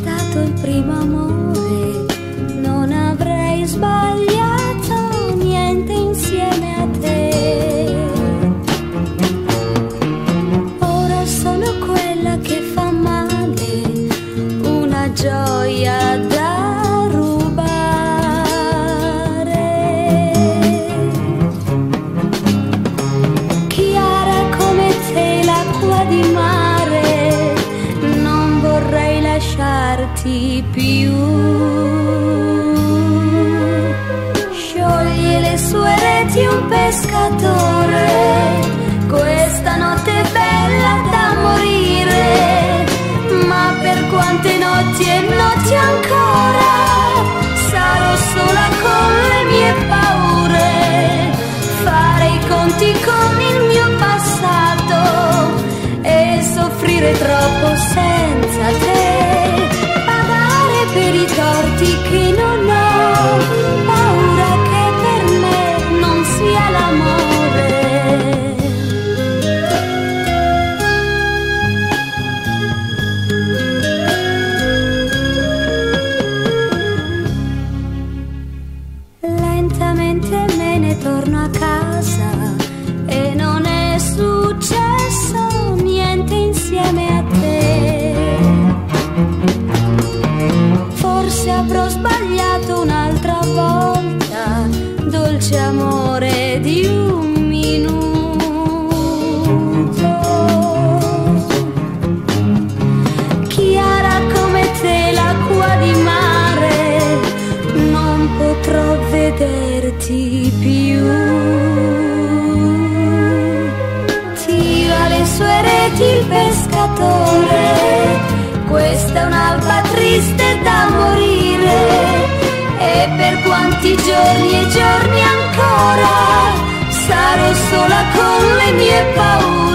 stato il primo amore, non avrei sbagliato niente insieme a te. Ora sono quella che fa male, una gioia da rubare. Chiara come te l'acqua di mare, non vorrei lasciarti più. Scioglie le sue reti un pescatore, questa notte è bella da morire, ma per quante notti e notti ancora sarò sola con le mie paure, fare i conti con il mio passato e soffrire troppo senza te, pagare per i torti che non ho, paura che per me non sia l'amore. Lentamente me ne torno a casa e non è successo niente insieme a te. Forse avrò sbagliato un'altra volta, dolce amore di un minuto. Chiara come te l'acqua di mare, non potrò vederti più. Tira le sue reti il pescatore, questa è un'alba triste da morire, e per quanti giorni e giorni ancora sarò sola con le mie paure,